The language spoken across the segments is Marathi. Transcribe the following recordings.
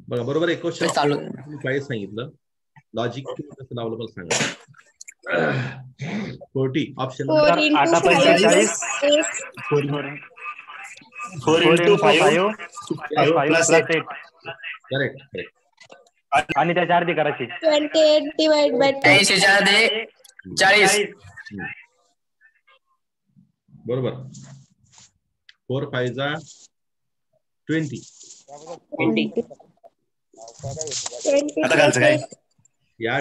बघा बरोबर आहे क्वेश्चन चालू काय सांगितलं लॉजिक कसं लावलं मला सांगा 40 option 4 into 5 4 into 5 plus 8 correct correct आणि त्याच्या अर्धी करायची 28 divided by 2 80 च्या अर्धे 40 बरोबर 4 5 जा 20 आता खालचं काय या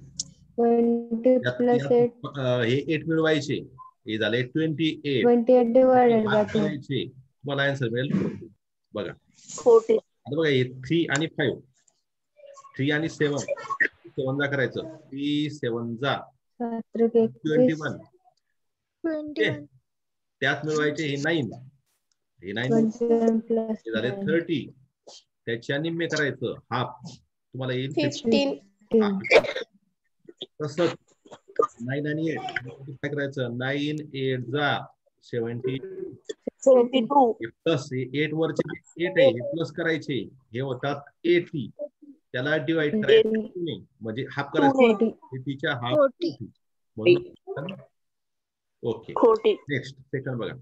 20 plus 8 हे 8 मिळवायचे हे झाले 28 28 divided by 2 करायचे तुम्हाला आन्सर मिळेल 40 बघा 40 आता बघा हे 3 आणि 5 3 आणि 7 7 जा करायचं 3 7 जा 21 त्यात मिळवायचे हे 9 हे 9 हे झाले 30 त्याच्या निम्मे करायचं हाफ तुम्हाला येईल 15 तसंच 9 आणि 8 काय करायचं 9 8 जा 70 प्लस 8 वरचे 8 आहे हे प्लस करायचे हे होतात 80 त्याला डिवाइड करायचं म्हणजे हाफ करायचं 80च्या हाफ म्हणून ओके नेक्स्ट सेकंड बघा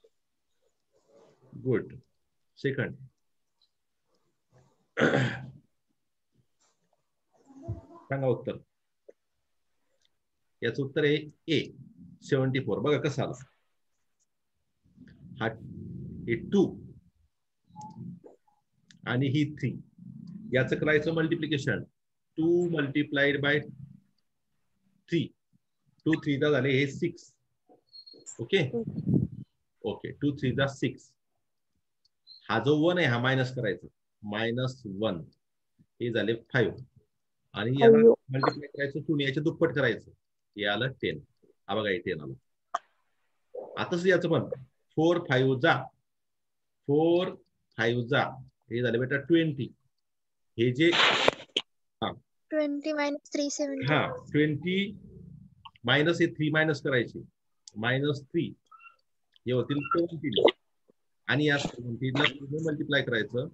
गुड सेकंड सांगा उत्तर याचं उत्तर आहे ए 74 बघा कसं आलं हा 2 आणि ही 3 याचं करायचं मल्टिप्लिकेशन 2 multiplied by 3 2 3 दा झाले हे 6 ओके ओके 2 3 दा 6 हा जो 1 आहे हा मायनस करायचा -1 हे झाले 5 आणि याला मल्टिप्लाय करायचं 2 याच्या दुप्पट करायचं हे आलं 10 हा बघा हे 10 आलं आताच याचं पण 4 5 जा 4 5 जा हे झाले बेटा 20 हे जे 20 minus 370 हा 20 मायनस हे 3 मायनस करायचे -3 हे होतील 17 आणि या 17 ला मल्टिप्लाय करायचं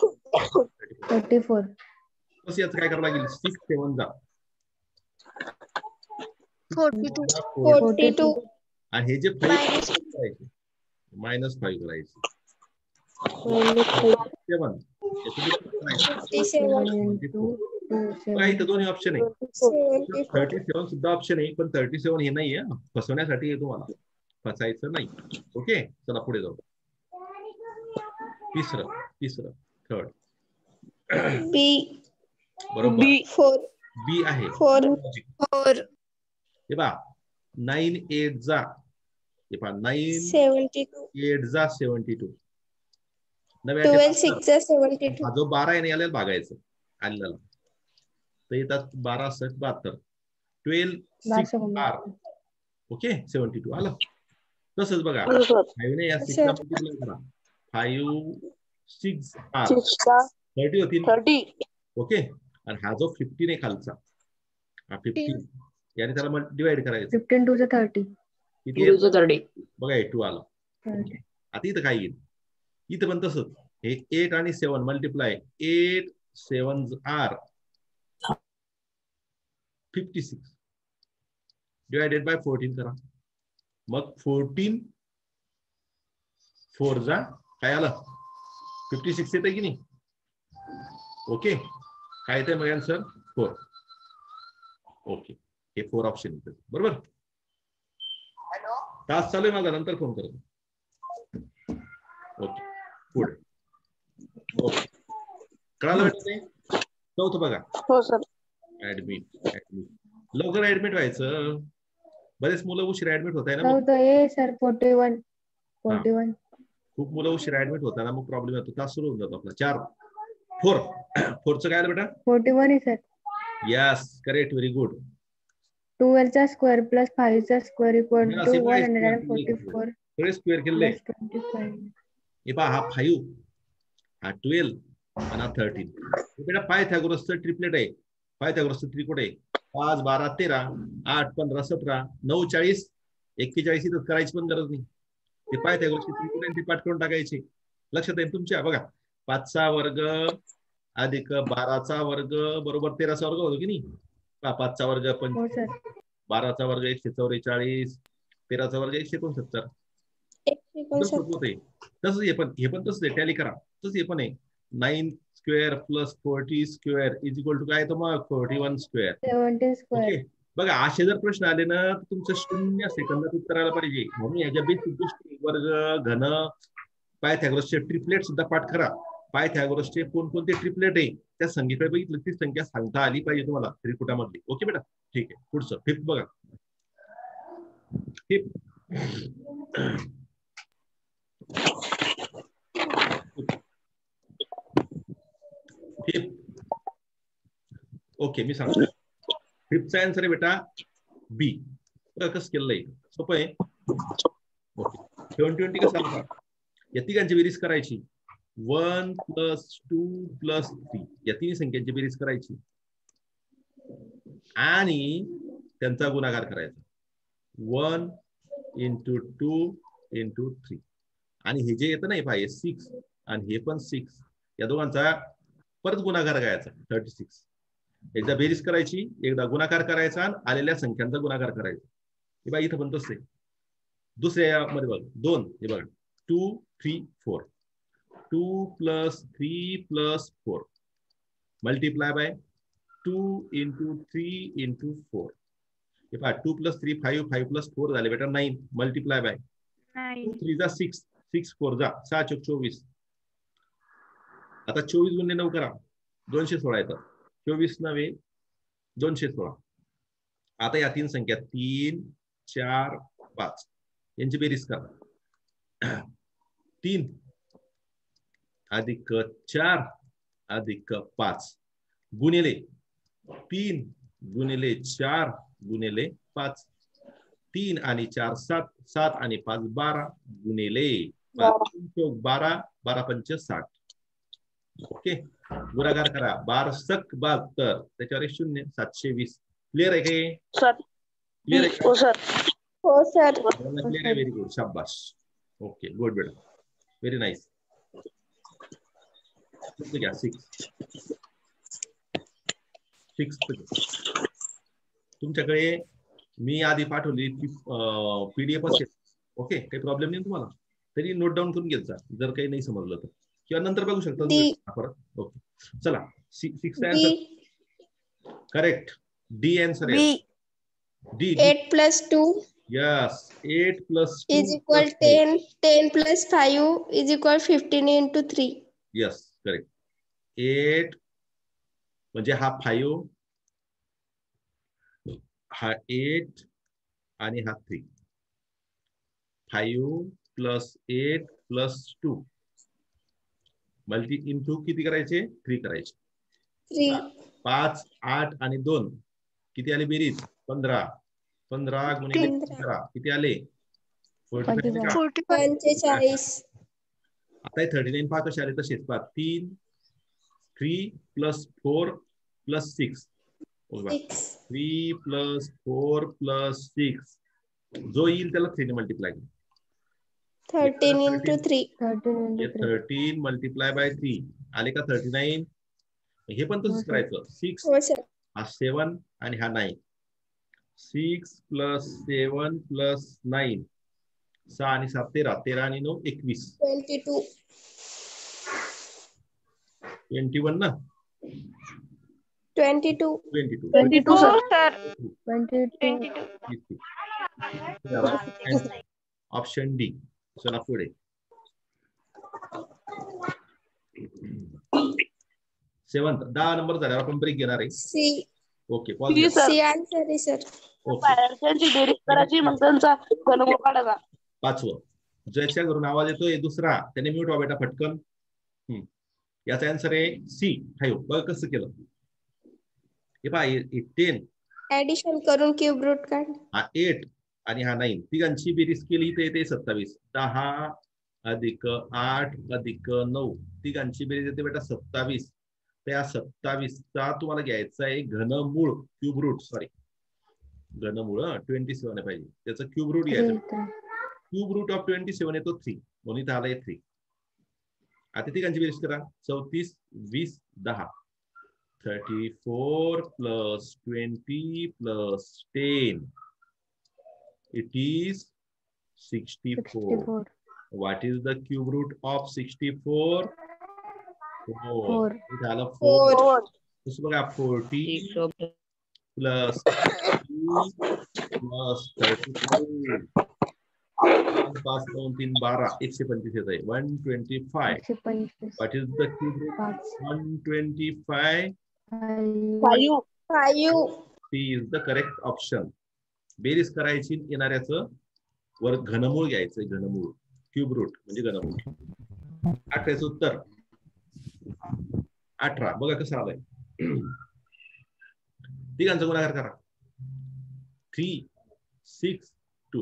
34 कसं याचं काय करावं लागेल 6 7 जा 42 आणि हे जे 5 करायचे -5 करायचे 7 दोन्ही ऑप्शन आहे 37 सुद्धा ऑप्शन आहे पण 37 हे नाही आहे फसवण्यासाठी आहे तुम्हाला फसायचं नाही ओके चला पुढे जाऊ तिसरं थर्ड बी बरोबर 4 बी आहे 4 हे बा 9 8 जा हे पहा 9 72 8 जा 72 12 6 जा 72 हा जो 12 आहे ना याला भागायचं आलेला तर येतात 12 6 72 12 6 आर ओके 72 आलं तसंच बघा 5 ने या 6 ला मल्टिप्लाय करा 5 6 आर 30 होतील ओके आणि हा जो 15 आहे खालचा हा 15 याने त्याला डिवाइड करायचं 15 to 30 किती बघा 2 आलं आता इथं काय येईल इथं पण तसंच हे 8 आणि 7 मल्टिप्लाय 8 7 आर 56 डिवायडेड बाय 14 करा मग 14 4 जा काय आलं 56 येतं की नाही ओके काय येतंय मग आन्सर 4 ओके हे 4 ऑप्शन येतं बरोबर तास चालू आहे माझा नंतर फोन करतो ओके पुढे ओके कळालं वाटतंय चौथं बघा हो सर ऍडमिट लवकर ऍडमिट व्हायचं बरेच मुलं उशीर ऍडमिट होत आहे ना चौथं ए सर 41 खूप मुलं उशीर ऍडमिट होता ना मग प्रॉब्लेम येतो तास सुरू होऊन जातो आपला 4चं काय आलं बेटा 41 आहे sir yes correct very good 12 चा स्क्वेअर प्लस 5 चा स्क्वेअर इक्वल टू 144 सगळे स्क्वेअर केले हे पहा हा 5 हा 12 आणि हा 13 बेटा पायथागोरसचं ट्रिपलेट आहे पायथागोरसचं त्रिकोण आहे 5 12 13 8 15 17 9 40 41 इथं करायची पण गरज नाही ते पायथागोरसचे त्रिकोण ते पाठ करून टाकायचे लक्षात आहे तुमच्या बघा 5चा वर्ग अधिक 12चा वर्ग बरोबर 13चा वर्ग होतो की नाही? 5चा वर्ग हो 25, सर. 12चा वर्ग 144, 13चा वर्ग 169. 169. तसंच हे पण तसंच आहे. टॅली करा. तसंच हे पण आहे 9 square plus 40 square is equal to काय तर मग 41 स्क्वेअर. 70 स्क्वेअर. ओके. बघा असे जर प्रश्न आले ना तर तुमचं 0 सेकंदात उत्तर आलं पाहिजे. म्हणून याच्या बेसिक गोष्टी वर्ग घन पायथागोरसचे ट्रिपलेट सुद्धा पाठ करा. पायथागोरसचे कोणकोणते ट्रिपलेट आहे त्या संख्येकडे बघितलं ती संख्या सांगता आली पाहिजे तुम्हाला त्रिकुटामधली. ओके बेटा, ठीक आहे. पुढचं फिफ्थ बघा. फिफ्थ ओके मी सांगतो. फिफ्थचा आन्सर आहे बेटा बी. कसं केलंय? सोपं आहे. ओके. 20 कसं आला? या तिघांची बेरीज करायची. 1 + 2 + 3 या तिन्ही संख्यांची बेरीज करायची आणि त्यांचा गुणाकार करायचा. 1 × 2 × 3 आणि हे जे येतं ना हे पाहिजे 6 आणि हे पण 6 या दोघांचा परत गुणाकार करायचा 36. एकदा बेरीज करायची, एकदा गुणाकार करायचा आणि आलेल्या संख्यांचा गुणाकार करायचा. हे बघा इथं पण तसं आहे. दुसऱ्या मध्ये बघ 2 हे बघा 2 3 4 2 + 3 + 4 मल्टिप्लाय बाय 2 × 3 × 4 हे पहा 2 + 3 5 5 + 4 झाले बेटा 9 मल्टिप्लाय बाय 2 3 जा 6 6 4 जा 6 × 24. आता 24 × 9 करा 216 येतात. 24 नव्हे 216. आता या तीन संख्या 3 4 5 यांची बेरीज करा. 3 + 4 + 5 गुणिले 3 गुणिले 4 गुणिले 5 3 आणि 4 7 7 आणि 5 12 गुणिले 12 12 5 60. ओके. गुणाकार करा 12 सक 72 त्याच्यावर 0 720. क्लिअर आहे काय? क्लिअर आहे? हो सर. क्लिअर आहे. Very good. शाबाश. ओके गुड बेटा. Very nice. 6 तुमच्याकडे मी आधी पाठवली पीडीएफ असेल. ओके काही प्रॉब्लेम नाही तुम्हाला. तरी नोट डाऊन करून घ्यायचा जर काही नाही समजलं तर किंवा नंतर बघू शकता परत. ओके चला 6 आन्सर करेक्ट. डी आन्सर आहे. D 8 + 2 yes 8 + 2 = 10 10 + 5 = 15 × 3. Yes correct. 8 म्हणजे हा 5 हा 8 आणि हा 3. 5 + 8 + 2 मल्टी इंटू किती करायचे? 3 करायचे. 3 5 8 आणि 2 किती आले बेरीज? 15 15 गुणिले 15 किती आले? 45. आता 39 पहा कसे आले तसेच पहा 3 + 4 + 6 3 + 4 + 6 जो येईल त्याला 3 ने मल्टिप्लाय करा. 13 × 3 13 मल्टिप्लाय बाय 3 आले का 39. हे पण तसंच करायचं. 6 हो सर. हा 7 आणि हा 9 6 + 7 + 9 6 आणि 7 13 13 आणि 9 21 21 ना 22 सर. Option D. चला पुढे. 7th 10 नंबर झाल्यावर आपण ब्रेक घेणार आहे. सी. ओके सी आन्सर आहे सर. पाचवं ज्याच्या घरून आवाज येतोय दुसरा त्याने म्यूट व्हा बेटा पटकन. याचा आन्सर आहे सी 5. बघ कसं केलं. हे पहा 10 ऍडिशन करून क्यूब रूट काढ. हा 8 आणि हा 9 तिघांची बेरीज केली तर येते 27. 10 + 8 + 9 तिघांची बेरीज येते बेटा 27. त्या 27चा तुम्हाला घ्यायचा आहे घनमूळ क्यूब रूट. सॉरी घनमूळ 27 पाहिजे त्याचं क्यूब रूट घ्यायचं. क्यूब रूट ऑफ 27 येतो 3 म्हणून इथं आलाय 3. आता तिघांची बेरीज करा. 34, 20, 10. 34 plus 20 plus 10. It is 64. 64. What is the cube root of 64? 4. 4. झालं 4. 4. तसं बघा 40 plus 2 plus 32. 5, 2, 3, 12. 125 येत आहे. 125. 125. What is the cube root? 125. 5. C is the correct option. बेरीज करायची येणाऱ्याचं वर घनमूळ घ्यायचं. घनमूळ क्यूब रूट म्हणजे घनमूळ. 18चं उत्तर 18. बघा कसं आलंय. तिघांचा गुणाकार करा. 3, 6, 2.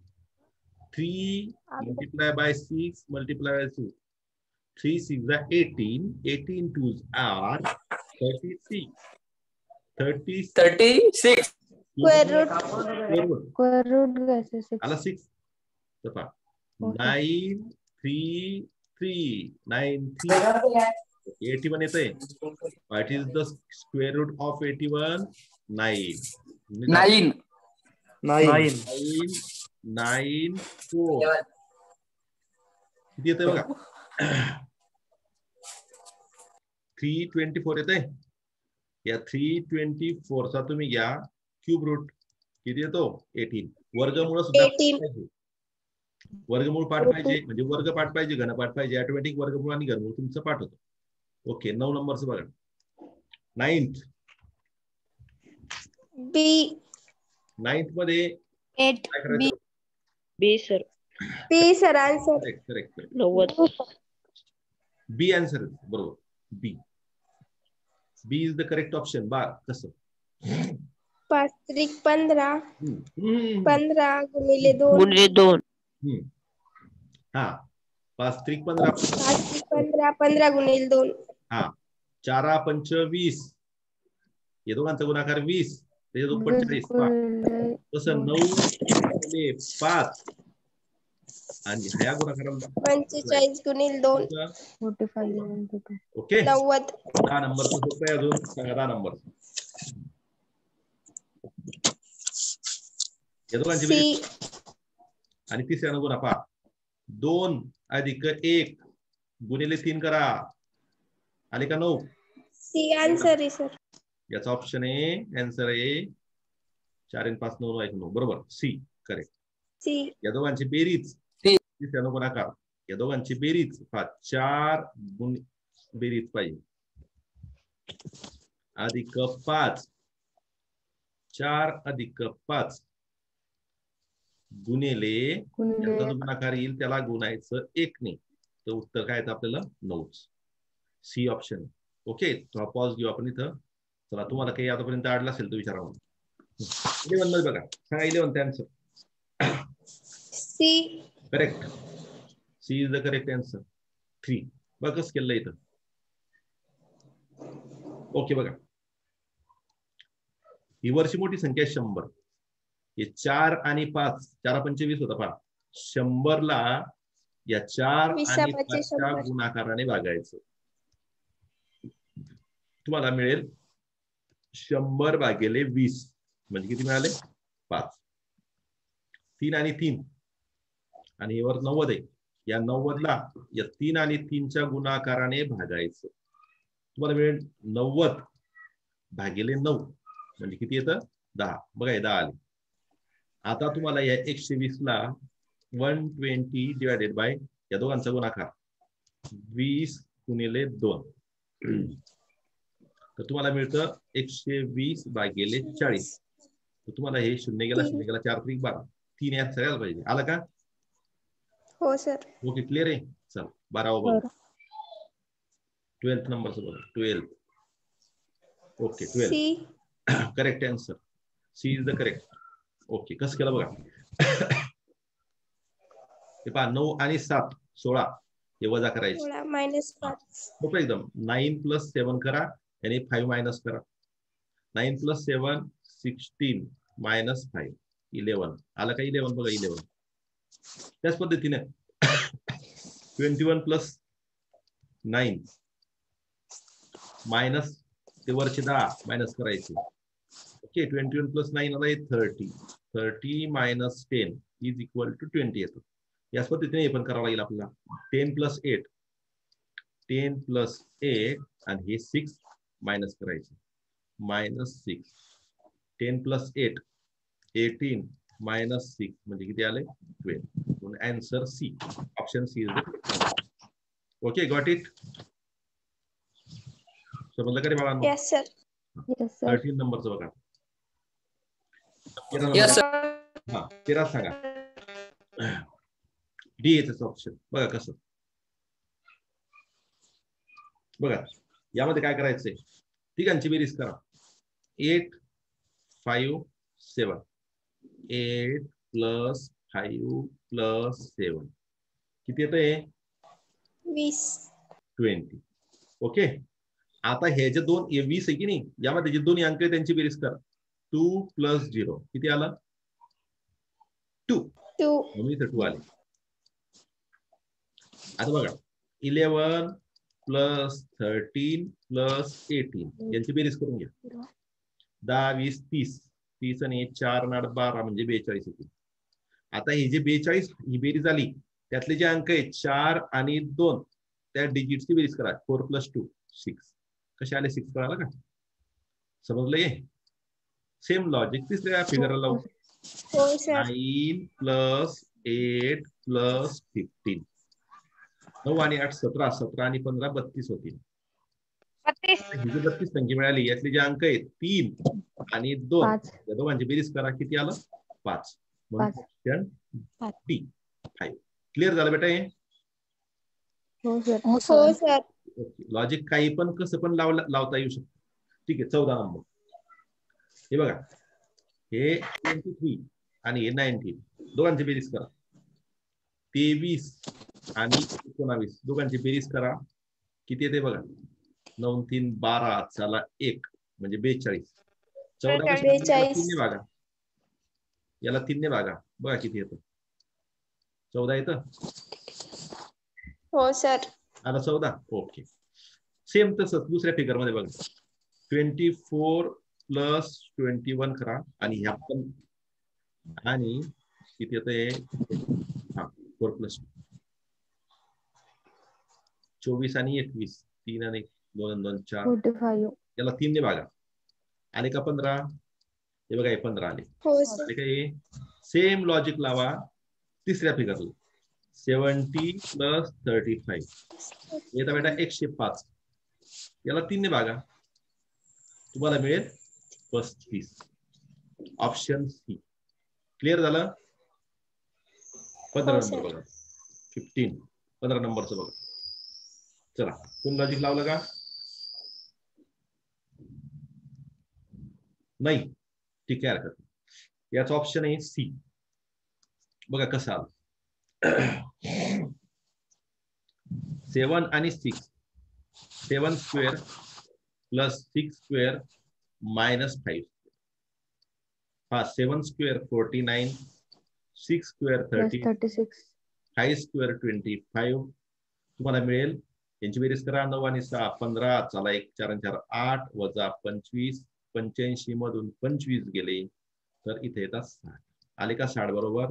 3 multiply by 6 multiply by 2. 3 6 are 18. 18 2s are 36. 36. 36. Square root. Square root घ्यायचं 6. आला 6. तर पहा 9 3 3 9 3 81 येतंय. What is the square root of 81? 9. 9. 9. 9 4. किती येतंय बघा. 324 येतंय. या 324 चा तुम्ही घ्या क्यूब रूट. किती येतो? 18. वर्गमूळ सुद्धा 18. पाहिजे. वर्गमूळ पाठ पाहिजे म्हणजे वर्ग पाठ पाहिजे, घनपाठ पाहिजे. ऑटोमॅटिक वर्गमूळ आणि घनमूळ तुमचं पाठ होतं. ओके 9 नंबरचं बघा. 9th. B. 9th मध्ये 8. काय करायचं? B sir. B sir answer. Correct 90. B answer बरोबर. B is the correct option. बा कसं? 5 त्रिक 15. हम्म. 15 गुणिले 2. गुणिले 2. हा 5 त्रिक 15. 5 त्रिक 15. 15 गुणिले 2. हा 4 पंच 20. या दोघांचा गुणाकार 20. त्याच्या दुप्पट 40. तसं 9 गुणिले 5 आणि ह्या गुणाकाराला 45 गुणिले 2. 45. ओके 90. 10 नंबरचं सोपं आहे. अजून सांगा 10 नंबर. या दोघांची बेरीज आणि तिसऱ्यानं गुणा पहा. 2 अधिक 1 गुणिले 3 करा. आले का 9? C answer आहे सर. याचा ऑप्शन आहे. आन्सर आहे 4 आणि 5 9 9 बरोबर. C correct. C. या दोघांची बेरीज तिसऱ्यानं गुणाकार. या दोघांची बेरीज 4 बेरीज पाहिजे. अधिक 5 4 अधिक 5 गुणिले याचा जो गुणाकार येईल त्याला गुणायचं 1 ने. तर उत्तर काय येतं आपल्याला? 9. C option. ओके थोडा पॉज घेऊ आपण इथं. चला तुम्हाला काही आतापर्यंत अडलं असेल तर विचारा मला. 11 मध्ये बघा. सांगा 11 answer. C. Correct. C is the correct answer. 3. बघ कसं केलं इथं. ओके बघा ही वरची मोठी संख्या 100. हे 4 आणि 5 4 25 होता पहा. 100 ला या 4 आणि 5 च्या गुणाकाराने भागायचं. तुम्हाला मिळेल 100 भागिले 20 म्हणजे किती मिळाले? 5. 3 आणि 3 आणि वर 90 आहे. या 90 ला या 3 आणि 3 च्या गुणाकाराने भागायचं. तुम्हाला मिळेल 90 भागिले 9 म्हणजे किती येतं? 10. बघा हे 10 आले. आता तुम्हाला या 120 ला 120 डिवायडेड बाय या दोघांचा गुणाकार 20 गुणिले 2 तर तुम्हाला मिळतं 120 भागिले 40. तर तुम्हाला हे 0 गेला 0 गेला 4 त्रिक 12. 3 यात सगळ्याला पाहिजे. आलं का? हो सर. ओके क्लिअर आहे. चल 12 बघा. 12th नंबरचं बघा. 12th. Okay 12. C. Correct answer. C is the correct. Okay कसं केलं बघा. हे पहा 9 आणि 7 16 हे वजा करायचे. -5. सोपं एकदम. 9 + 7 करा आणि 5 मायनस करा. 9 + 7 16 - 5 11. आलं का? 11 बघा 11. त्याच पद्धतीने 21 + 9 मायनस ते वरचे 10 मायनस करायचे. ओके 21 प्लस 9 आला 30. 30 मायनस 10 इज इक्वल टू 20 येतो. याच पद्धतीने हे पण करावं लागेल आपल्याला. 10 प्लस 8 10 प्लस 8 आणि हे 6 मायनस करायचे. मायनस 6 10 प्लस 8 18 मायनस 6 म्हणजे किती आले 12. म्हणून answer C. Option C is the. Okay got it. समजलं का रे बाळांनो? Yes, sir. Yes, sir. 13 नंबरचं बघा. 13 Yes, नंबर. sir. हा 13 सांगा. डी येतच ऑप्शन. बघा कसं. बघा यामध्ये काय करायचंय, तिघांची बेरीज करा. 8 5 7 8 प्लस 5 प्लस 7 किती येतंय 20. 20. ओके. आता हे जे 20 आहे की नाही, यामध्ये जे दोन्ही अंक आहे त्यांची बेरीज करा. 2 प्लस 0 किती आला 2. 2. म्हणून इथे 2 आले. आता बघा 11 प्लस 13 प्लस 18 यांची बेरीज करून घ्या. 10 20 30 30 आणि 4 आणि 8 12 म्हणजे 42 येतील. आता हे जे 42 ही बेरीज आली त्यातले जे अंक आहेत 4 आणि 2 त्या डिजिटची बेरीज करा. 4 प्लस 2 6. कसे आले 6 कळालं का? समजलं हे? सेम लॉजिक तिसऱ्या फिगरला लावू. हो सर. 9 प्लस 8 प्लस 15 9 आणि 8 17 17 आणि 15 32 होतील. 32 संख्या मिळाली. यातले जे अंक आहेत 3 आणि 2 या दोघांची बेरीज करा. किती आलं 5. म्हणून ऑप्शन डी 5. क्लिअर झालं बेटा हे? हो सर. हो सर. लॉजिक काही पण कसं पण लावता येऊ शकतं. ठीक आहे 14 नंबर. हे बघा हे 23 आणि हे 19 दोघांची बेरीज करा. 23 आणि 19 दोघांची बेरीज करा. किती येते बघा 9 3 12 चला 1 म्हणजे 42. 14 3 ने भागा. याला 3 ने भागा. बघा किती येतं 14 येतं. हो सर. आला 14. ओके. सेम तसंच दुसऱ्या फिगर मध्ये बघा 24 प्लस 21 करा आणि ह्या पण आणि किती येते 4 प्लस 24 आणि 21 3 आणि 2 2 4 45. याला 3 ने भागा. आले का 15. हे बघा हे 15 आले. हो सर. आले का? सेम लॉजिक लावा तिसऱ्या फिगरला. 70 प्लस 35 येता बेटा 105. याला 3 ने भागा. तुम्हाला मिळेल 35. Option C. क्लिअर झालं? 15 नंबर बघा 15 15 नंबरचं बघा. चला कोण लॉजिक लावलं का? नाही. ठीक आहे हरकत. याचं ऑप्शन आहे सी. बघा कसं आलं 7 आणि 6 7 स्क्वेअर प्लस 6 स्क्वेअर मायनस 5. हा 7 स्क्वेअर 49 6 स्क्वेअर 36 5 स्क्वेअर 25. तुम्हाला मिळेल यांची बेरीज करा. 9 आणि 6 15 चला 1 4 आणि 4 8 वजा 25 85 मधून 25 गेले तर इथे येतात 60. आले का 60 बरोबर?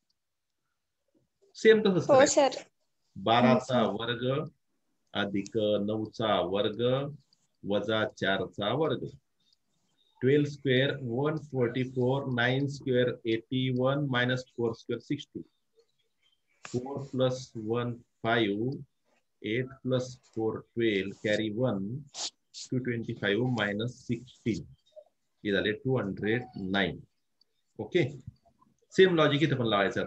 सेम तसंच हो करायचं. सर. 12चा वर्ग अधिक 9चा वर्ग वजा 4चा वर्ग. 12 square 144 9 square 81 minus 4 square 60. 4 plus 1 5 8 plus 4 12 carry 1 225 minus 16 हे झाले 209. ओके. सेम लॉजिक इथे पण लावायचं.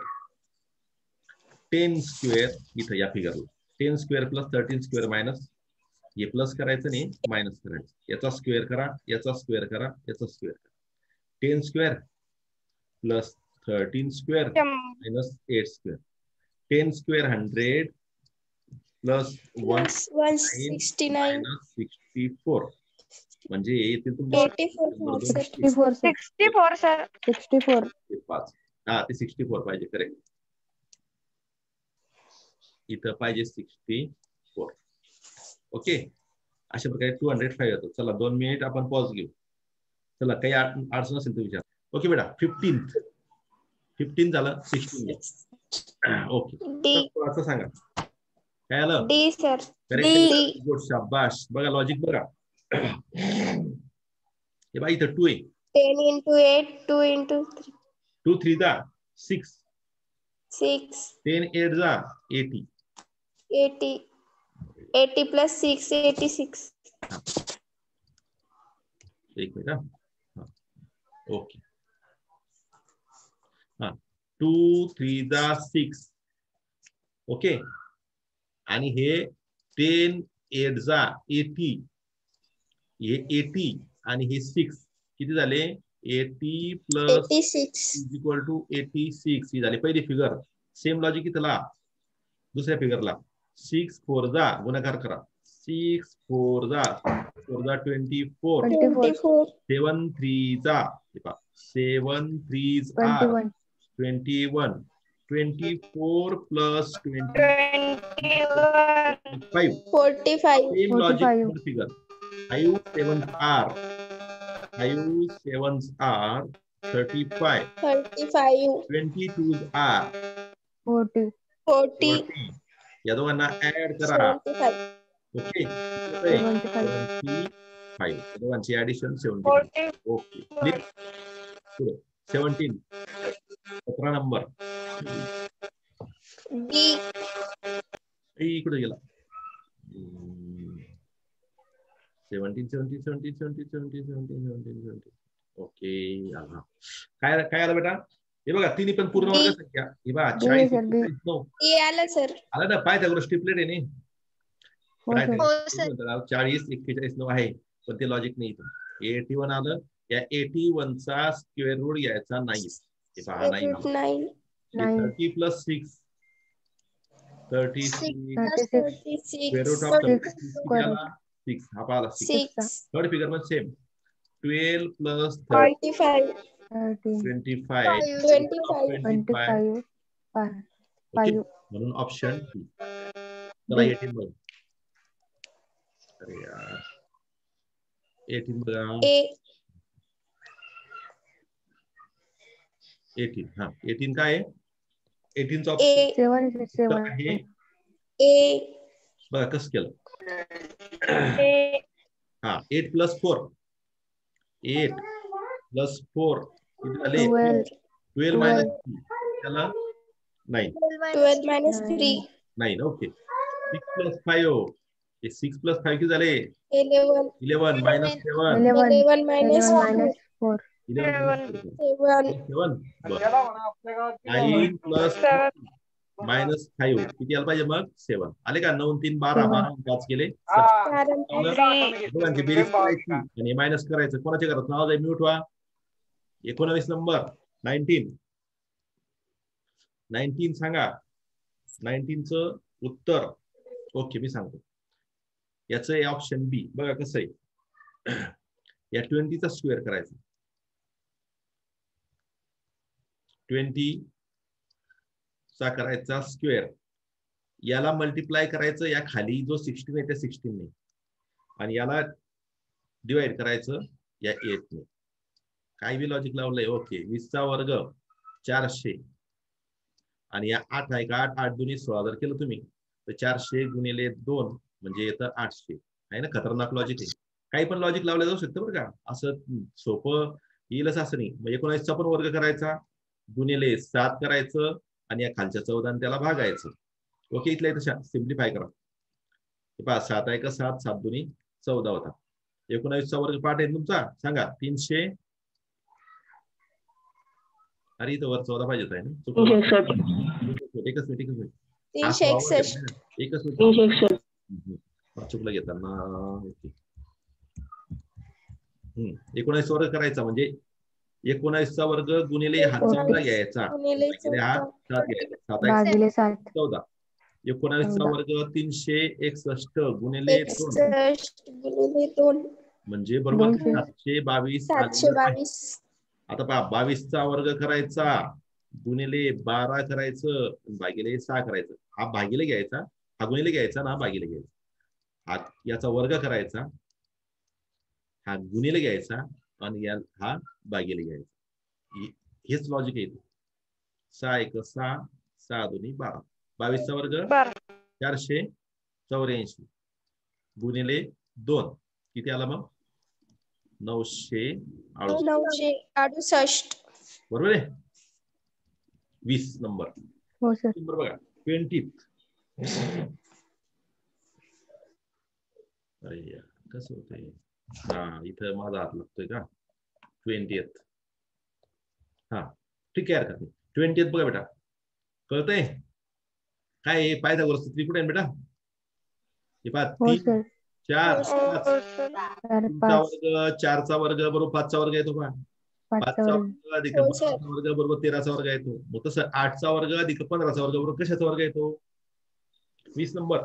10 स्क्वेअर इथं या फिगरला 10 स्क्वेअर प्लस 13 स्क्वेअर मायनस हे प्लस करायचं नाही मायनस करायचं. याचा स्क्वेअर करा याचा स्क्वेअर करा याचा स्क्वेअर करा. 10 square plus 13 square minus 8 square. 10 square 100 plus 169 minus 64 म्हणजे येतील तुमचे 84 सर. 64. 5. हा ते 64 पाहिजे करेक्ट. इथं पाहिजे 64. ओके, अशा प्रकारे 205 येतो. चला 2 मिनिट आपण पॉज घेऊ. चला काही अडचण असेल तर विचार. ओके बेटा, 15 झालं, 16 ओके. असं सांगा काय आलं? D sir. करेक्ट, गुड, शाबाश. बघा लॉजिक बघा. हे बघा इथं 2 आहे. 10 into 8, 2 into 3. 2 3 जा 6. 6. 10 8 जा 80. 80. 80 plus 6, 86. एक मिनिट हा. ओके. हा 2 3 जा 6. ओके, आणि हे 10 8 जा 80. हे 80 आणि हे 6 किती झाले? 80 प्लस 86. इज इक्वल टू 86 ही झाली पहिली फिगर. सेम लॉजिक इथला दुसऱ्या फिगरला. 6 4 जा गुणाकार करा. 6 4 जा 24. 24. 7 3 जा 7 3 are 21. 24 plus 25. 45. Same logic for figure. 5 7 are 35. 35. 22 are 40. 40. 40. या दोघांना ऍड करा. 75. ओके, 75. दोघांची ऍडिशन 75. Okay, clear. पुढे 17 17 नंबर. बी. इकडे गेला. 17. ओके, काय काय आलं बेटा? हे बघा तिन्ही पण पूर्ण वर्ग संख्या. हे बघा 40 41 9 ए आलं सर. आलं ना? पाय त्या स्टिपलेट आहे नाही. हो सर. 40 41 9 आहे, पण ते लॉजिक नाही इथं. 81 आलं. या 81 चा स्क्वेअर रूट यायचा नाही. हे पहा नाही. 30 प्लस 6 36 स्क्वेअर रूट ऑफ 6 हा पाहिला 6. थर्ड फिगर मध्ये सेम 12 प्लस 25. 25 म्हणून ऑप्शन टी. चला 18 बघ. अरे यार 18 बघा. ए. 18 हा 18 काय आहे? 18 चा ऑप्शन आहे ए. बघा कसं केलं. हा 8 प्लस 4 8 प्लस 4 किती झाले? 12 मायनस 3 त्याला 9. 12 minus 3. 9 ओके. 6 प्लस 5 हे 6 प्लस 5 किती झाले? 11. 11 मायनस 7 11 minus 4. 11 7. 9 प्लस मायनस 5 किती आलं पाहिजे मग? 7 आले का? 9 3 12 5 केले. दोघांची बेरीज करायची आणि मायनस करायचं. कोणाच्या घरात नाव जाईल? म्यूट व्हा. 19 नंबर 19 सांगा. 19 चं उत्तर. ओके मी सांगतो. याचं आहे ऑप्शन बी. बघा कसं आहे. या 20 चा स्क्वेअर करायचा. 20 चा करायचा स्क्वेअर. याला मल्टिप्लाय करायचं या खाली जो 16 आहे त्या 16 ने आणि याला डिवाइड करायचं या 8 ने. काय बी लॉजिक लावलंय. ओके 20 चा वर्ग 400 आणि या 8 आहे का? 8 2 16 जर केलं तुम्ही तर 400 गुणिले 2 म्हणजे येतं 800 आहे ना. खतरनाक लॉजिक आहे. काही पण लॉजिक लावलं जाऊ शकतं बरं का. असं सोपं येईलच असं नाही. मग 19 चा पण वर्ग करायचा गुणिले 7 करायचं आणि या खालच्या 14 त्याला भागायचं. ओके इथल्या इथं सिम्प्लिफाय करा. हे पहा 7 आहे का 7 7 2 14 होता. 19 चा वर्ग पाठ आहे तुमचा सांगा. 300 अरे इथं वर 14 पाहिजे आहे ना. एकच मिनिट. 361. चुकलं घेताना. 19 वर्ग करायचा म्हणजे 19 चा वर्ग गुणिले हा 14 घ्यायचा. हा 7 घ्यायचा. 7 14. 19 चा वर्ग 361 गुणिले 2 म्हणजे बरोबर 722. 722. आता पहा 22 चा वर्ग करायचा गुणिले 12 करायचं भागिले 6 करायचं. हा भागिले घ्यायचा, हा गुणिले घ्यायचा ना भागिले घ्यायचा. याचा वर्ग करायचा, हा गुणिले घ्यायचा आणि हा भागिले घ्यायचा. हेच लॉजिक आहे. 6 1 6, 6 2 12. 22 चा वर्ग 484 गुणिले 2 किती आला मग? 968. बरोबर आहे. 20 नंबर. हो सर. नंबर बघा 20th. अरे कसं होतंय? हा इथं माझा हात लागतोय का? 20th. हा ठीक आहे हरकत नाही. 20th बघा बेटा, कळतंय काय आहे? पायथागोरसचं त्रिकोण आहे बेटा. हे पहा 3 4 5. 4चा वर्ग बरोबर 5चा वर्ग येतो पहा. 5चा वर्ग अधिक 12चा वर्ग बरोबर 13चा वर्ग येतो. मग तसं 8चा वर्ग अधिक 15चा वर्ग बरोबर कशाचा वर्ग येतो? 20 नंबर.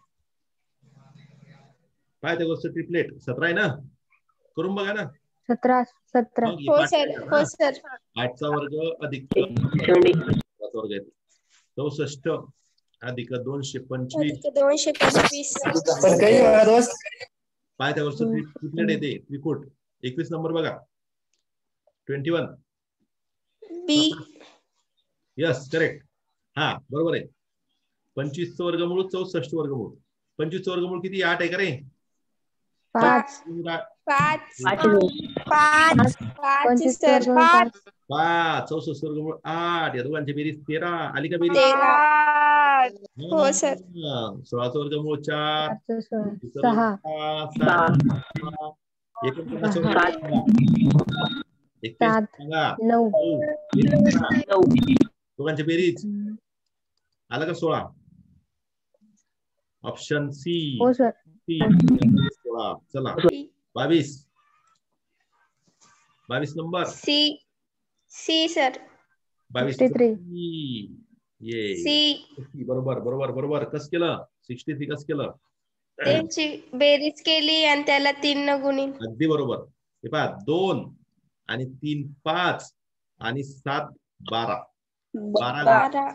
पायथागोरसचं ट्रिपलेट 17 आहे ना, करून बघा ना. 17. हो सर. 8चा वर्ग अधिक 15चा वर्ग येतो. 64 अधिक 225. पायथागोरसचं ट्रिपलेट येते, त्रिकूट. 21 नंबर बघा. 21. बी. Yes correct. हा बरोबर आहे. 25चं वर्गमूळ 64 वर्गमूळ. 25चं वर्गमूळ किती? 8 आहे का रे? 5. 5 सर. 5. 64 वर्गमूळ 8. या दोघांची बेरीज 13. आली का बेरीज? 13. हो सर. 16चं वर्गमूळ 4. 6. 9. दोघांची बेरीज आला का? 16. Option C. हो सर. 16. चला 22 नंबर. C sir. 22 बरोबर. कसं केलं? 63 कसं केलं? त्यांची बेरीज केली आणि त्याला 3 न गुणिले. अगदी बरोबर. हे पहा 2 आणि 3 5 आणि 7 12. 12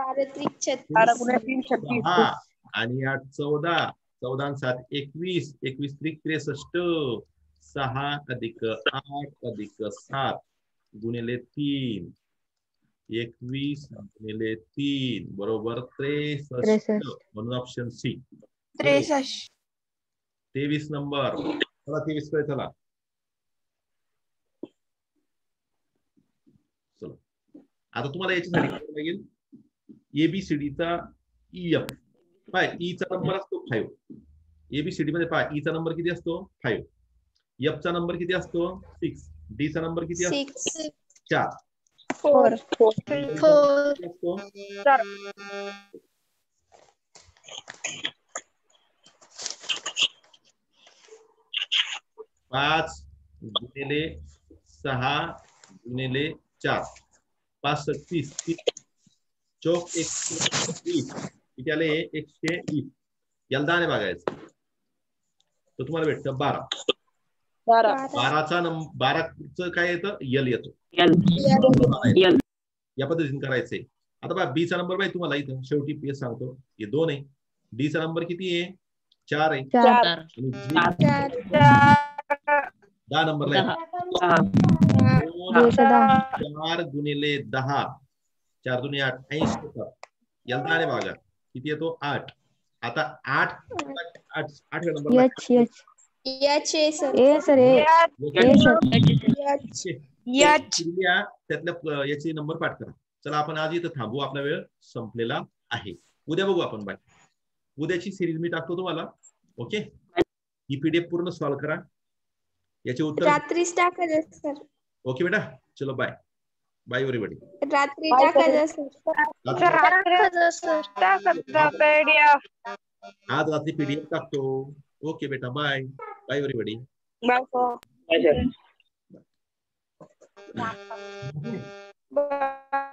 आणि 8 14. 14 आणि 7 21. 21 त्रिक 63. 6 अधिक 8 अधिक 7 गुणिले 3. 21 गुणिले 3 बरोबर 63. म्हणून ऑप्शन सी. 23 नंबर. चला 23 कडे चला. आता तुम्हाला याच्यासाठी काय लागेल? एबीसीडीचा ईएफ. पाय ईचा नंबर असतो 5. एबीसीडी मध्ये पाय ईचा नंबर किती असतो? 5. एफ चा नंबर किती असतो? 6. डी चा नंबर किती असतो? 4. 4. 5 गुणिले 6 गुणिले 4. 5 36. चौक 120. किती आले? 120. याला 10 ने भागायचं तर तुम्हाला भेटतं 12. 12चं काय येतं? यल येतो. या पद्धतीने करायचंय. आता बघा बी चा नंबर बाई तुम्हाला इथं शेवटी पीएस सांगतो. हे 2 आहे. डी चा नंबर किती आहे? 4 आहे. 10 नंबरला 4 गुणिले 10. 4 दुनी 8. 80 होतात. याला 10 ने भागा. किती येतो? 8. आता 8 नंबरला त्यातल्या याचे नंबर पाठ करा. चला आपण आज इथं थांबू. आपला वेळ संपलेला आहे. उद्या बघू आपण. बाय. उद्याची सिरीज मी टाकतो तुम्हाला. ओके. ही पीडीएफ पूर्ण सॉल्व करा. याचे उत्तर रात्रीच टाकायचं सर. ओके बेटा. चलो बाय. Bye everybody. रात्री टाकायचं सर. आज रात्री पीडीएफ टाकतो. ओके बेटा. बाय. Bye everybody. बाय.